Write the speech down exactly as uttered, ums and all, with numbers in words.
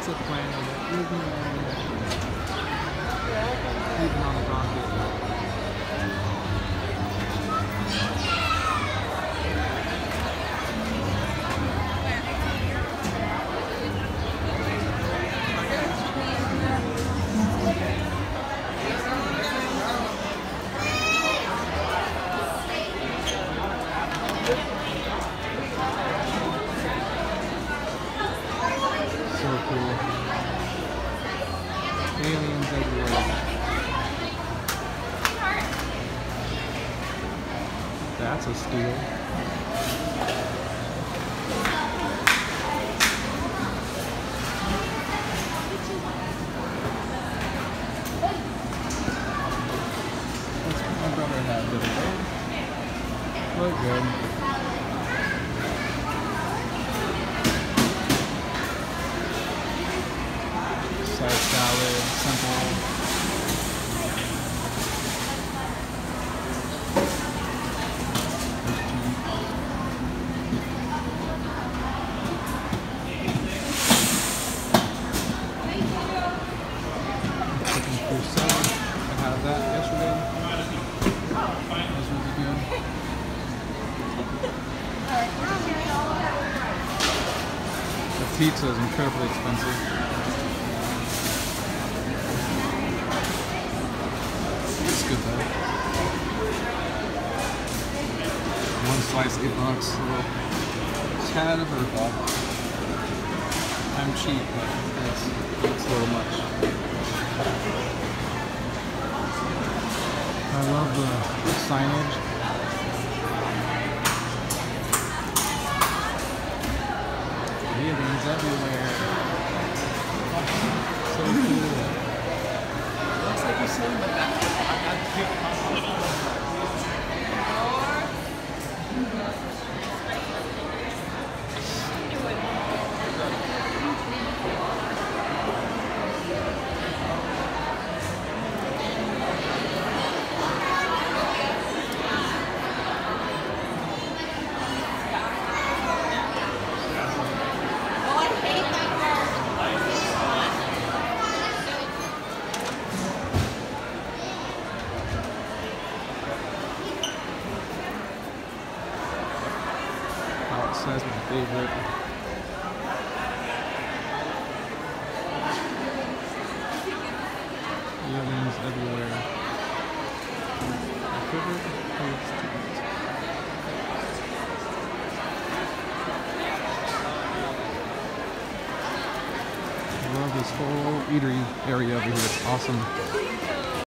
What's the plan of it? Disneyland. Even on the rocket. So cool. Aliens everywhere. That's a steal. That's what my brother had the other day. Look good. Side salad, simple. Chicken fruit salad. I had that yesterday. That was really good. The pizza is incredibly expensive. Good though. One slice, eight bucks. A little tad of herb. I'm cheap, but it's, it's a little much. I love the signage. Aliens everywhere. So cool. Looks like you're selling the back. That's my favorite. Aliens everywhere. My favorite place to eat. I love this whole eatery area over here. It's awesome.